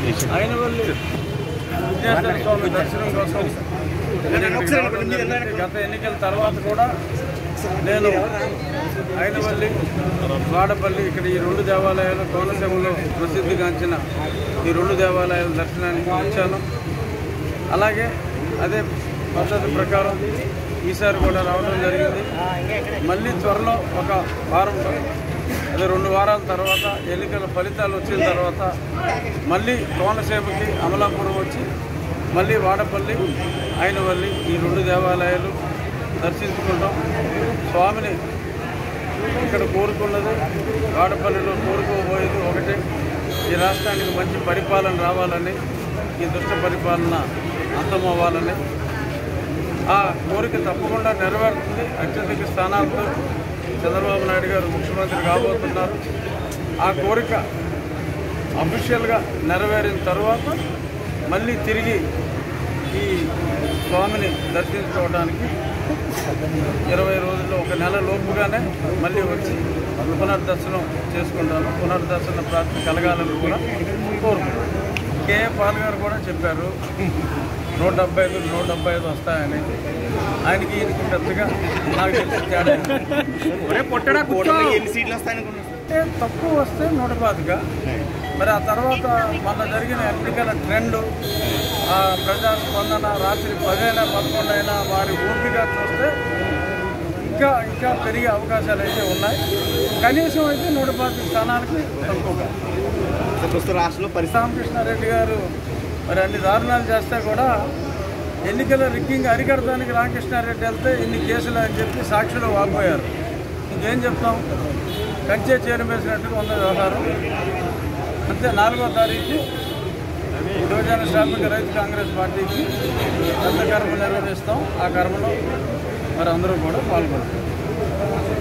అయినవల్లి విఘ్నేశ్వర స్వామి దర్శనం కోసం గత ఎన్నికల తర్వాత కూడా నేను అయినవల్లి వాడపల్లి ఇక్కడ ఈ రెండు దేవాలయాలు కోనసీమలో ప్రసిద్ధిగాంచిన ఈ రెండు దేవాలయాల దర్శనానికి వచ్చాను. అలాగే అదే పద్ధతి ప్రకారం ఈసారి కూడా రావడం జరిగింది. మళ్ళీ త్వరలో ఒక వారం అదే 2 వారాల తర్వాత ఎన్నికల ఫలితాలు వచ్చిన తర్వాత మళ్ళీ కోనసీమకి అమలాపురం వచ్చి మళ్ళీ వాడపల్లి అయినవల్లి ఈ రెండు దేవాలయాలు దర్శించుకుంటాం. స్వామిని ఇక్కడ కోరుకున్నది వాడపల్లిలో కోరుకోబోయేది ఒకటే, ఈ రాష్ట్రానికి మంచి పరిపాలన రావాలని, ఈ దుష్ట పరిపాలన అంతమవ్వాలని. ఆ కోరిక తప్పకుండా నెరవేరుతుంది. అత్యధిక స్థానాలతో చంద్రబాబు నాయుడు గారు ముఖ్యమంత్రి కాబోతున్నారు. ఆ కోరిక అఫీషియల్గా నెరవేరిన తర్వాత మళ్ళీ తిరిగి ఈ స్వామిని దర్శించుకోవడానికి 20 రోజుల్లో 1 నెల లోపుగానే మళ్ళీ వచ్చి పునర్దర్శనం చేసుకుంటాను. పునర్దర్శన ప్రాప్తి కలగాలని కూడా కోరుకుంటాను. కేఏ పాల్ గారు కూడా చెప్పారు 175 వస్తాయని. ఆయనకి ఈయనకి పెద్దగా నాకు తెలిసి తేడా ఎన్ని సీట్లు వస్తాయనుకున్నారు? తక్కువ వస్తే 125. మరి ఆ తర్వాత మొన్న జరిగిన ఎన్నికల ట్రెండ్, ప్రజాస్పందన రాత్రి 10 అయినా 11 అయినా వారి ఓపిక చూస్తే ఇంకా పెరిగే అవకాశాలు అయితే ఉన్నాయి. కనీసం అయితే 125 స్థానాలకి తక్కువగా. రాష్ట్రంలో రామకృష్ణారెడ్డి గారు మరి అన్ని దారుణాలు చేస్తే కూడా ఎన్నికల రిగ్గింగ్ అరికడటానికి రామకృష్ణారెడ్డి వెళ్తే ఇన్ని కేసులు అని చెప్పి సాక్షులు వాపోయారు. ఇంకేం చెప్తాం? కంచే చేరమేసినట్టుగా ఉన్న వ్యవహారం. అంతే 4వ తారీఖు యువజన శ్రామిక రైతు కాంగ్రెస్ పార్టీకి పెద్ద కర్మ నిర్వహిస్తాం. ఆ కర్మలో మరి అందరూ కూడా పాల్గొంటాం.